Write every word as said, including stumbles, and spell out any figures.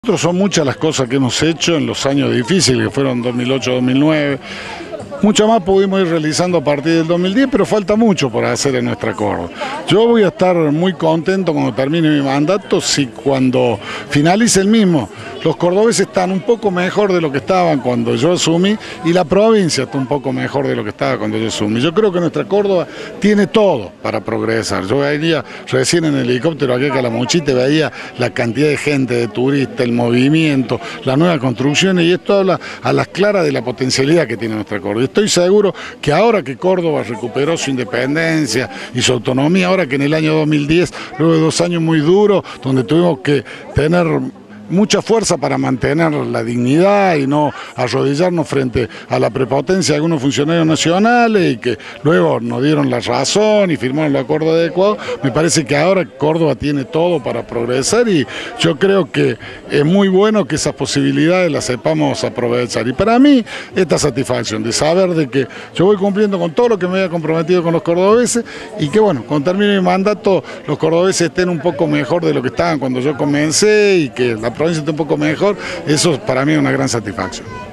Nosotros son muchas las cosas que hemos hecho en los años difíciles, que fueron dos mil ocho dos mil nueve. Mucho más pudimos ir realizando a partir del dos mil diez, pero falta mucho por hacer en nuestra Córdoba. Yo voy a estar muy contento cuando termine mi mandato, si cuando finalice el mismo, los cordobeses están un poco mejor de lo que estaban cuando yo asumí y la provincia está un poco mejor de lo que estaba cuando yo asumí. Yo creo que nuestra Córdoba tiene todo para progresar. Yo venía recién en el helicóptero aquí a Calamuchita, veía la cantidad de gente, de turistas, el movimiento, las nuevas construcciones, y esto habla a las claras de la potencialidad que tiene nuestra Córdoba. Estoy seguro que ahora que Córdoba recuperó su independencia y su autonomía, ahora que en el año dos mil diez, luego de dos años muy duros, donde tuvimos que tener mucha fuerza para mantener la dignidad y no arrodillarnos frente a la prepotencia de algunos funcionarios nacionales y que luego nos dieron la razón y firmaron el acuerdo adecuado, me parece que ahora Córdoba tiene todo para progresar y yo creo que es muy bueno que esas posibilidades las sepamos aprovechar. Y para mí, esta satisfacción de saber de que yo voy cumpliendo con todo lo que me había comprometido con los cordobeses y que bueno, cuando termine mi mandato los cordobeses estén un poco mejor de lo que estaban cuando yo comencé y que la provincia esté un poco mejor, eso para mí es una gran satisfacción.